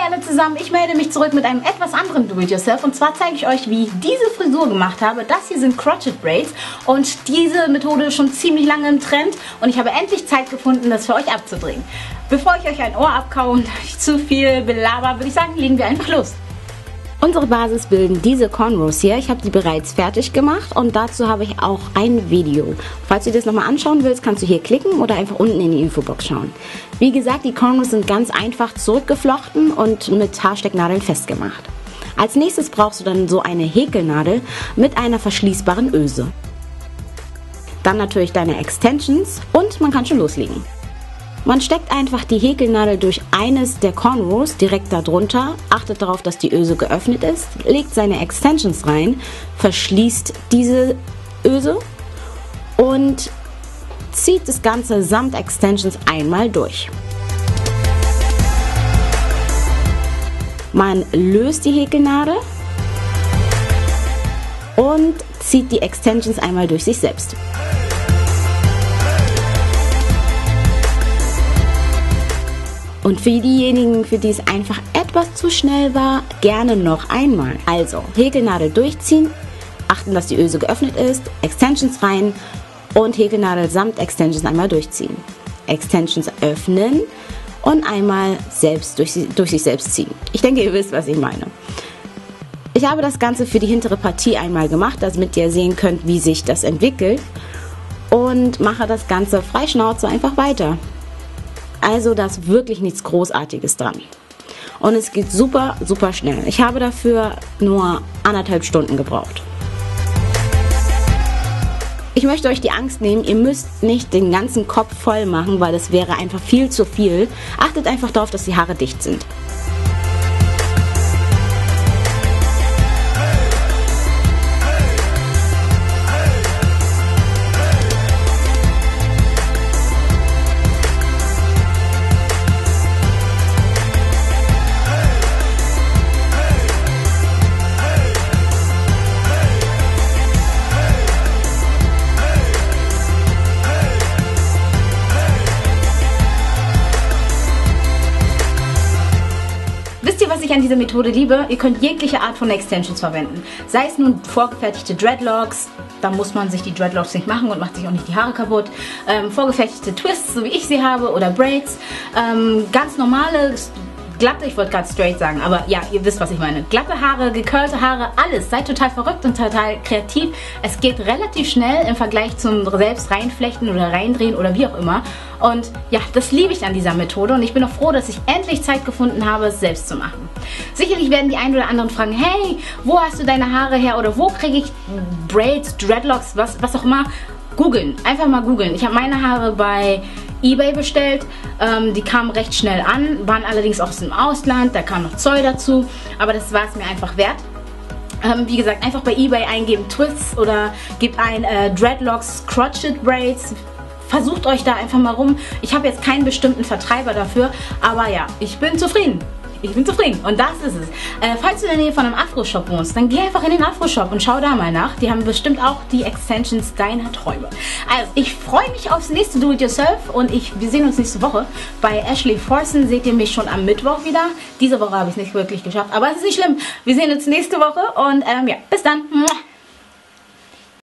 alle zusammen, ich melde mich zurück mit einem etwas anderen Do-It-Yourself und zwar zeige ich euch, wie ich diese Frisur gemacht habe. Das hier sind Crotchet Braids und diese Methode ist schon ziemlich lange im Trend und ich habe endlich Zeit gefunden, das für euch abzudrehen. Bevor ich euch ein Ohr abkaue und ich zu viel belaber, würde ich sagen, legen wir einfach los. Unsere Basis bilden diese Cornrows hier. Ich habe die bereits fertig gemacht und dazu habe ich auch ein Video. Falls du das nochmal anschauen willst, kannst du hier klicken oder einfach unten in die Infobox schauen. Wie gesagt, die Cornrows sind ganz einfach zurückgeflochten und mit Haarstecknadeln festgemacht. Als nächstes brauchst du dann so eine Häkelnadel mit einer verschließbaren Öse. Dann natürlich deine Extensions und man kann schon loslegen. Man steckt einfach die Häkelnadel durch eines der Cornrows direkt darunter, achtet darauf, dass die Öse geöffnet ist, legt seine Extensions rein, verschließt diese Öse und zieht das Ganze samt Extensions einmal durch. Man löst die Häkelnadel und zieht die Extensions einmal durch sich selbst. Und für diejenigen, für die es einfach etwas zu schnell war, gerne noch einmal. Also Häkelnadel durchziehen, achten, dass die Öse geöffnet ist, Extensions rein und Häkelnadel samt Extensions einmal durchziehen. Extensions öffnen und einmal selbst durch sich selbst ziehen. Ich denke, ihr wisst, was ich meine. Ich habe das Ganze für die hintere Partie einmal gemacht, damit ihr sehen könnt, wie sich das entwickelt. Und mache das Ganze frei Schnauze einfach weiter. Also da ist wirklich nichts Großartiges dran. Und es geht super, super schnell. Ich habe dafür nur 1,5 Stunden gebraucht. Ich möchte euch die Angst nehmen, ihr müsst nicht den ganzen Kopf voll machen, weil das wäre einfach viel zu viel. Achtet einfach darauf, dass die Haare dicht sind. Was ich an dieser Methode liebe, ihr könnt jegliche Art von Extensions verwenden. Sei es nun vorgefertigte Dreadlocks, da muss man sich die Dreadlocks nicht machen und macht sich auch nicht die Haare kaputt. Vorgefertigte Twists, so wie ich sie habe, oder Braids. Ganz normale, glatte, ich wollte gerade straight sagen, aber ja, ihr wisst, was ich meine. Glatte Haare, gecurlte Haare, alles. Seid total verrückt und total kreativ. Es geht relativ schnell im Vergleich zum selbst reinflechten oder reindrehen oder wie auch immer. Und ja, das liebe ich an dieser Methode und ich bin auch froh, dass ich endlich Zeit gefunden habe, es selbst zu machen. Sicherlich werden die einen oder anderen fragen, hey, wo hast du deine Haare her oder wo kriege ich Braids, Dreadlocks, was auch immer. Googeln, einfach mal googeln. Ich habe meine Haare bei eBay bestellt, die kamen recht schnell an, waren allerdings auch aus dem Ausland, da kam noch Zoll dazu, aber das war es mir einfach wert. Wie gesagt, einfach bei eBay eingeben Twists oder gebt ein Dreadlocks, Crotchet Braids. Versucht euch da einfach mal rum. Ich habe jetzt keinen bestimmten Vertreiber dafür, aber ja, ich bin zufrieden. Ich bin zufrieden und das ist es. Falls du in der Nähe von einem Afro-Shop wohnst, dann geh einfach in den Afro-Shop und schau da mal nach. Die haben bestimmt auch die Extensions deiner Träume. Also, ich freue mich aufs nächste Do-It-Yourself und wir sehen uns nächste Woche. Bei Ashley Forson seht ihr mich schon am Mittwoch wieder. Diese Woche habe ich es nicht wirklich geschafft, aber es ist nicht schlimm. Wir sehen uns nächste Woche und ja, bis dann.